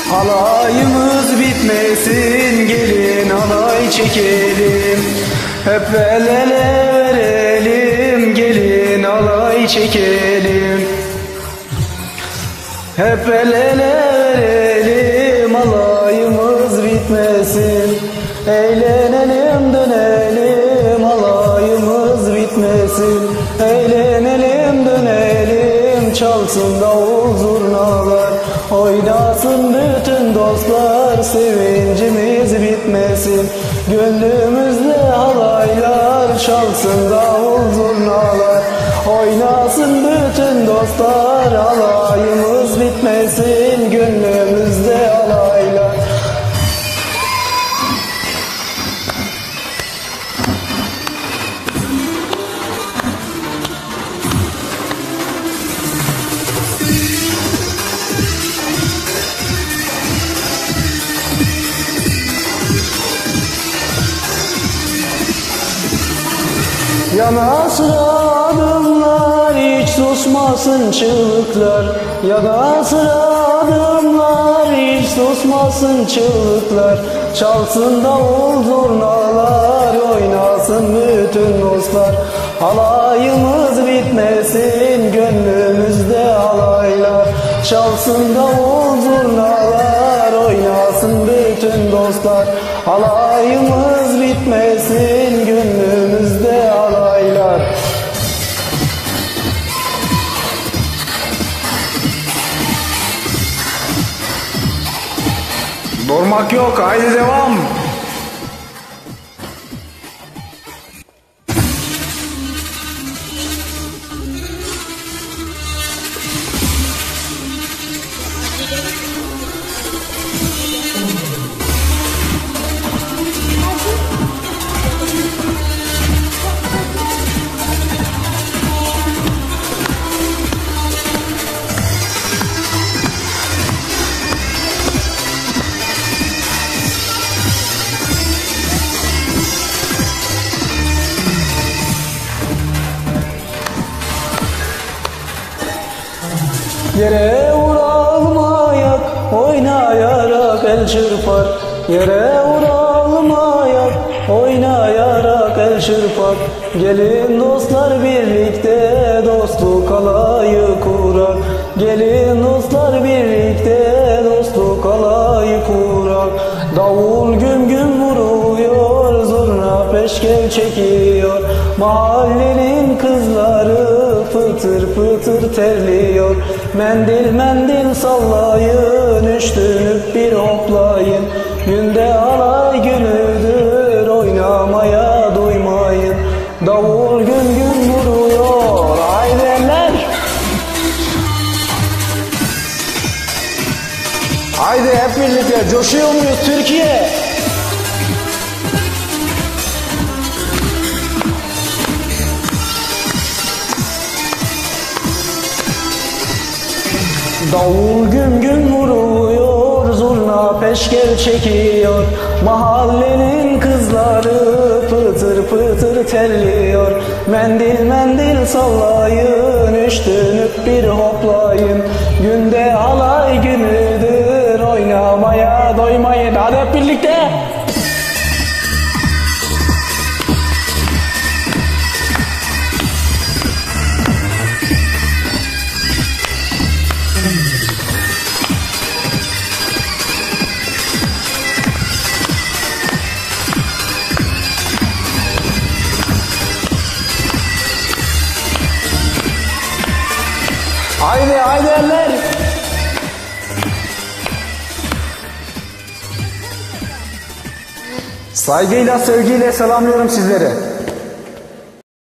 Halayımız bitmesin, gelin halay çekelim. Hep el ele verelim, gelin halay çekelim. Hep el ele verelim, halayımız bitmesin. Eğlenelim dönelim, halayımız bitmesin. Eğlenelim dönelim, çalsın davul zurnalar. Oynasın bütün dostlar, sevincimiz bitmesin. Gönlümüzde halaylar, çalsın davul zurnalar. Oynasın bütün dostlar, halayımız bitmesin. Gönlümüzde halaylar. Yana sıra adımlar, hiç susmasın çığlıklar. Yana sıra adımlar, hiç susmasın çığlıklar. Çalsın davul zurnalar, oynasın bütün dostlar. Halayımız bitmesin, gönlümüzde halaylar. Çalsın davul zurnalar, oynasın bütün dostlar. Halayımız bitmesin, gönlümüzde halaylar. Durmak yok, haydi devam. Yere vuralmayak, oynayarak el çırpar. Yere vuralmayak, oynayarak el çırpar. Gelin dostlar birlikte, dostluk alayı kurar. Gelin dostlar birlikte, dostluk alayı kurar. Davul güm güm vuruyor, zurna peşkev çekiyor. Mahallenin kızları pıtır pıtır terliyor. Mendil mendil sallayın, üç dönüp bir hoplayın. Günde halay günüdür, oynamaya doymayın. Davul gün gün vuruyor, haydi eller. Haydi hep birlikte coşuyor muyuz Türkiye? Davul güm güm vuruyor, zurna peşkev çekiyor. Mahallenin kızları pıtır pıtır terliyor. Mendil mendil sallayın, üç dönüp bir hoplayın. Günde halay günüdür, oynamaya doymayın. Hadi hep birlikte. Haydi haydi eller. Saygıyla sevgiyle selamlıyorum sizleri.